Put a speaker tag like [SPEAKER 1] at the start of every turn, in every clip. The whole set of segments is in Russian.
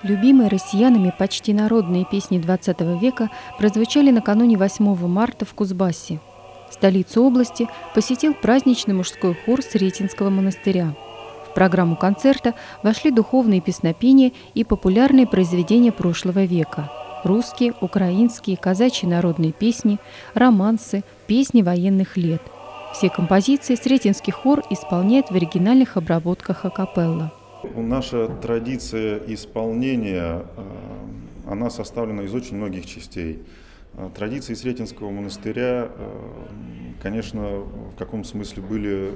[SPEAKER 1] Любимые россиянами почти народные песни XX века прозвучали накануне 8 марта в Кузбассе. Столицу области посетил праздничный мужской хор Сретенского монастыря. В программу концерта вошли духовные песнопения и популярные произведения прошлого века – русские, украинские, казачьи народные песни, романсы, песни военных лет. Все композиции Сретенский хор исполняет в оригинальных обработках акапелла.
[SPEAKER 2] Наша традиция исполнения, она составлена из очень многих частей. Традиции Сретенского монастыря, конечно, в каком смысле были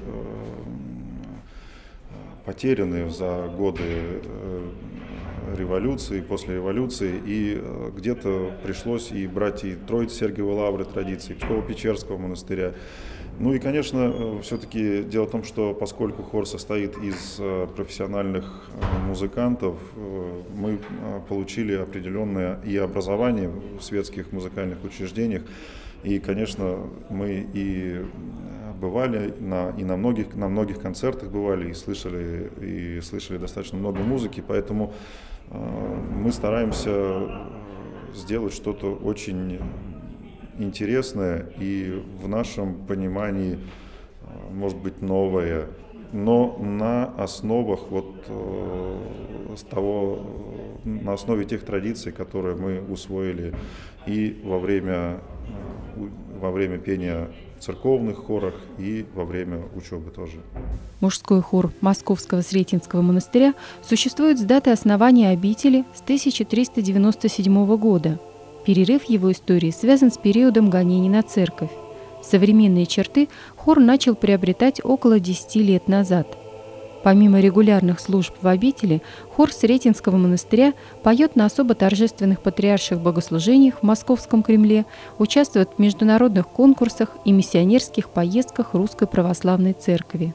[SPEAKER 2] потеряны за годы революции, после революции, и где-то пришлось и брать и Троицы Сергиевой Лавры традиции, Псково-Печерского монастыря. Ну и, конечно, все-таки дело в том, что поскольку хор состоит из профессиональных музыкантов, мы получили определенное и образование в светских музыкальных учреждениях, и, конечно, мы и бывали на многих концертах бывали и слышали достаточно много музыки, поэтому мы стараемся сделать что-то очень интересное и в нашем понимании, может быть, новое, но на основах на основе тех традиций, которые мы усвоили и во время пения в церковных хорах и во время учебы тоже.
[SPEAKER 1] Мужской хор Московского Сретенского монастыря существует с даты основания обители с 1397 года. Перерыв его истории связан с периодом гонений на церковь. Современные черты хор начал приобретать около 10 лет назад. Помимо регулярных служб в обители, хор Сретенского монастыря поет на особо торжественных патриарших богослужениях в Московском Кремле, участвует в международных конкурсах и миссионерских поездках Русской Православной Церкви.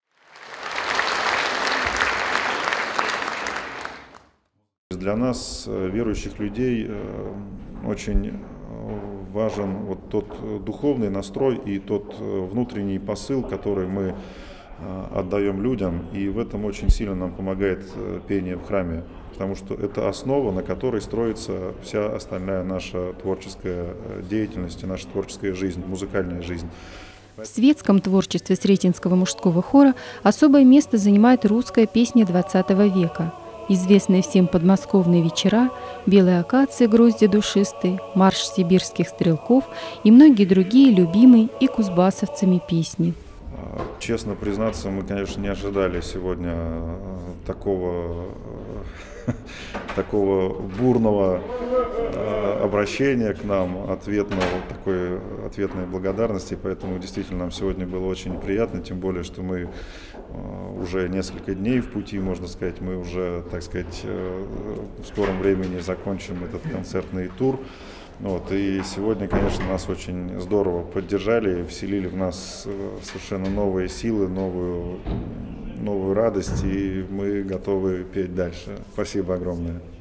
[SPEAKER 2] Для нас, верующих людей, очень важен тот духовный настрой и тот внутренний посыл, который мы отдаем людям, и в этом очень сильно нам помогает пение в храме, потому что это основа, на которой строится вся остальная наша творческая деятельность и наша творческая жизнь, музыкальная жизнь.
[SPEAKER 1] В светском творчестве Сретенского мужского хора особое место занимает русская песня XX века. Известные всем подмосковные вечера, белые акации грозди душистые, марш сибирских стрелков и многие другие любимые и кузбассовцами песни.
[SPEAKER 2] Честно признаться, мы, конечно, не ожидали сегодня такого бурного обращения к нам, ответной благодарности, поэтому действительно нам сегодня было очень приятно, тем более, что мы уже несколько дней в пути, можно сказать, мы уже, так сказать, в скором времени закончим этот концертный тур. И сегодня, конечно, нас очень здорово поддержали, вселили в нас совершенно новые силы, новую радость, и мы готовы петь дальше. Спасибо огромное.